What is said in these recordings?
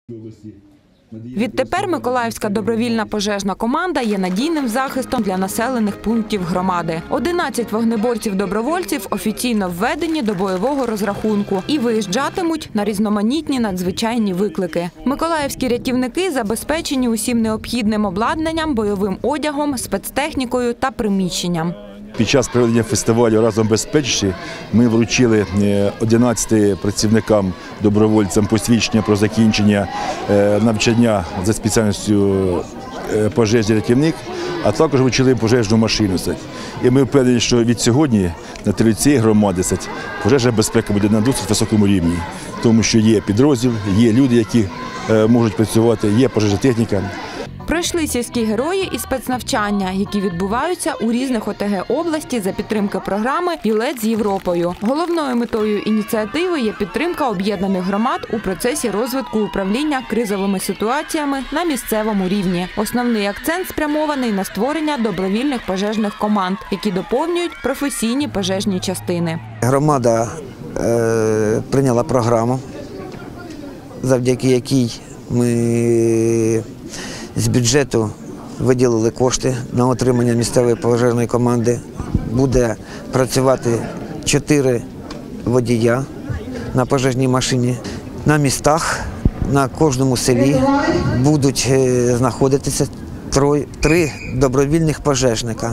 Відтепер Миколаївська добровільна пожежна команда є надійним захистом для населених пунктів громади. 11 вогнеборців-добровольців офіційно введені до бойового розрахунку і виїжджатимуть на різноманітні надзвичайні виклики. Миколаївські рятівники забезпечені усім необхідним обладнанням, бойовим одягом, спецтехнікою та приміщенням. Під час проведення фестивалю «Разом безпечніше» ми вручили 11 працівникам, добровольцям посвідчення про закінчення навчання за спеціальністю пожежний рятівник, а також вручили пожежну машину. І ми впевнені, що від сьогодні на території цієї громади пожежна безпека буде на досить високому рівні, тому що є підрозділ, є люди, які можуть працювати, є пожежна техніка. Пройшли сільські герої і спецнавчання, які відбуваються у різних ОТГ області за підтримки програми «Білет з Європою». Головною метою ініціативи є підтримка об'єднаних громад у процесі розвитку управління кризовими ситуаціями на місцевому рівні. Основний акцент спрямований на створення добровільних пожежних команд, які доповнюють професійні пожежні частини. Громада прийняла програму, завдяки якій ми з бюджету виділили кошти на отримання місцевої пожежної команди. Буде працювати 4 водія на пожежній машині. На містах, на кожному селі будуть знаходитися 3 добровільних пожежника.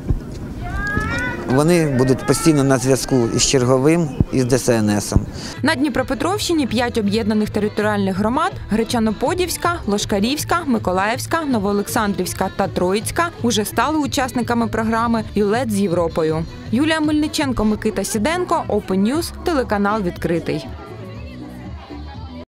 Вони будуть постійно на зв'язку із черговим, із ДСНСом. На Дніпропетровщині 5 об'єднаних територіальних громад – Гречано-Подільська, Лошкарівська, Миколаївська, Новоолександрівська та Троїцька – уже стали учасниками програми «Білет з Європою». Юлія Мельниченко, Микита Сіденко, Open News, телеканал «Відкритий».